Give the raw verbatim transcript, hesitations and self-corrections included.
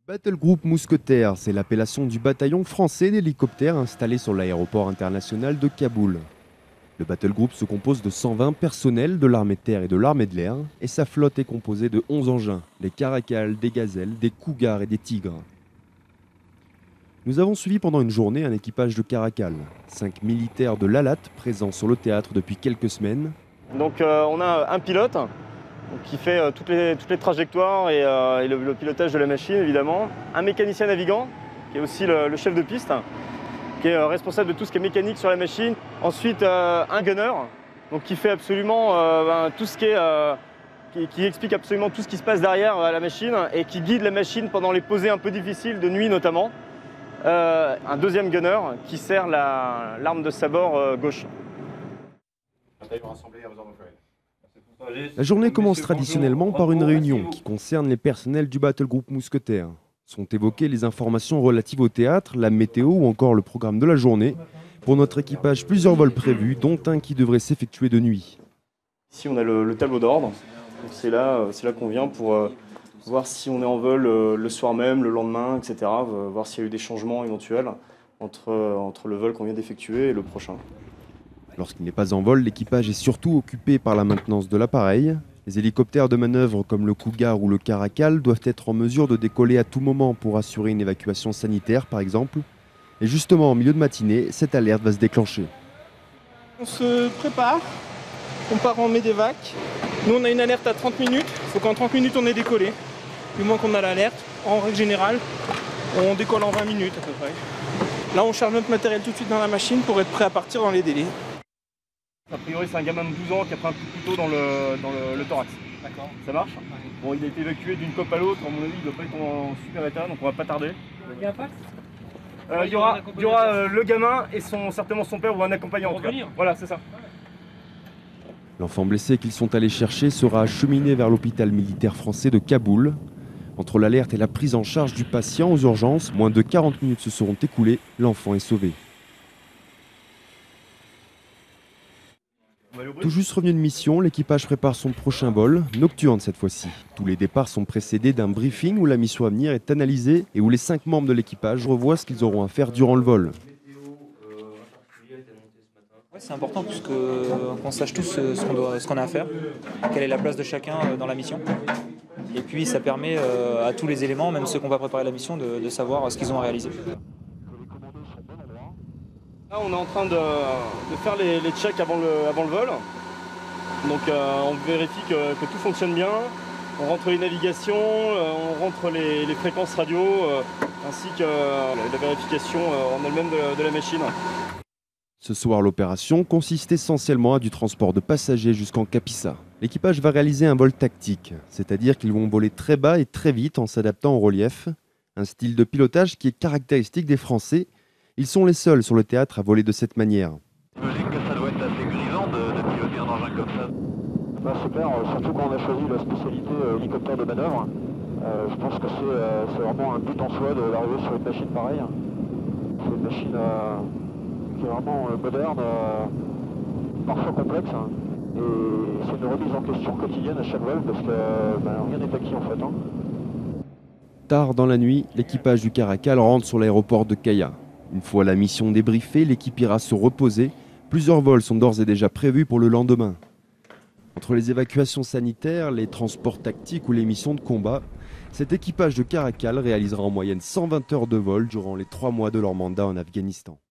Battle Group Mousquetaires, c'est l'appellation du bataillon français d'hélicoptères installé sur l'aéroport international de Kaboul. Le Battle Group se compose de cent vingt personnels de l'armée de terre et de l'armée de l'air, et sa flotte est composée de onze engins, des Caracal, des Gazelles, des Cougars et des Tigres. Nous avons suivi pendant une journée un équipage de Caracal, cinq militaires de l'Alat présents sur le théâtre depuis quelques semaines. Donc euh, on a un pilote donc, qui fait euh, toutes, les, toutes les trajectoires et, euh, et le, le pilotage de la machine évidemment. Un mécanicien navigant qui est aussi le, le chef de piste, qui est euh, responsable de tout ce qui est mécanique sur la machine. Ensuite euh, un gunner donc, qui fait absolument euh, ben, tout ce qui est... Euh, qui, qui explique absolument tout ce qui se passe derrière euh, la machine et qui guide la machine pendant les posées un peu difficiles, de nuit notamment. Euh, un deuxième gunner qui sert la, l'arme de sabord euh, gauche. La journée commence traditionnellement par une réunion qui concerne les personnels du Battle Group Mousquetaires. Sont évoquées les informations relatives au théâtre, la météo ou encore le programme de la journée. Pour notre équipage, plusieurs vols prévus, dont un qui devrait s'effectuer de nuit. Ici on a le, le tableau d'ordre, c'est là, c'est là qu'on vient pour euh, voir si on est en vol euh, le soir même, le lendemain, et cetera. Euh, voir s'il y a eu des changements éventuels entre, euh, entre le vol qu'on vient d'effectuer et le prochain. Lorsqu'il n'est pas en vol, l'équipage est surtout occupé par la maintenance de l'appareil. Les hélicoptères de manœuvre comme le Cougar ou le Caracal doivent être en mesure de décoller à tout moment pour assurer une évacuation sanitaire par exemple. Et justement en milieu de matinée, cette alerte va se déclencher. On se prépare, on part en médévac. Nous on a une alerte à trente minutes, il faut qu'en trente minutes on ait décollé. Du moins qu'on a l'alerte, en règle générale, on décolle en vingt minutes à peu près. Là on charge notre matériel tout de suite dans la machine pour être prêt à partir dans les délais. A priori c'est un gamin de douze ans qui a pris un coup de couteau dans le, dans le, le thorax. D'accord. Ça marche. Bon, il a été évacué d'une cope à l'autre, à mon avis il ne doit pas être en super état, donc on va pas tarder. Il y a un pax euh, Il y aura, il y aura euh, le gamin et son, certainement son père ou un accompagnant en tout cas. Voilà, c'est ça. L'enfant blessé qu'ils sont allés chercher sera acheminé vers l'hôpital militaire français de Kaboul. Entre l'alerte et la prise en charge du patient aux urgences, moins de quarante minutes se seront écoulées, l'enfant est sauvé. Tout juste revenu de mission, l'équipage prépare son prochain vol, nocturne cette fois-ci. Tous les départs sont précédés d'un briefing où la mission à venir est analysée et où les cinq membres de l'équipage revoient ce qu'ils auront à faire durant le vol. C'est important parce que, qu'on sache tous ce qu'on, doit, ce qu'on a à faire, quelle est la place de chacun dans la mission. Et puis ça permet à tous les éléments, même ceux qu'on va préparer la mission, de, de savoir ce qu'ils ont à réaliser. Là, on est en train de, de faire les, les checks avant le, avant le vol. Donc euh, on vérifie que, que tout fonctionne bien. On rentre les navigations, euh, on rentre les, les fréquences radio, euh, ainsi que euh, la vérification euh, en elle-même de, de la machine. Ce soir, l'opération consiste essentiellement à du transport de passagers jusqu'en Kapisa. L'équipage va réaliser un vol tactique, c'est-à-dire qu'ils vont voler très bas et très vite en s'adaptant au relief. Un style de pilotage qui est caractéristique des Français. Ils sont les seuls sur le théâtre à voler de cette manière. J'imagine que ça doit être assez grisant de, de piloter un engin comme ça. Bah, super, euh, surtout quand on a choisi la spécialité euh, hélicoptère de manœuvre. Euh, je pense que c'est, euh, c'est vraiment un but en soi d'arriver sur une machine pareille. C'est une machine euh, qui est vraiment euh, moderne, euh, parfois complexe. Hein. Et c'est une remise en question quotidienne à chaque vol parce que euh, bah, rien n'est acquis en fait. Hein. Tard dans la nuit, l'équipage du Caracal rentre sur l'aéroport de Kaya. Une fois la mission débriefée, l'équipe ira se reposer. Plusieurs vols sont d'ores et déjà prévus pour le lendemain. Entre les évacuations sanitaires, les transports tactiques ou les missions de combat, cet équipage de Caracal réalisera en moyenne cent vingt heures de vol durant les trois mois de leur mandat en Afghanistan.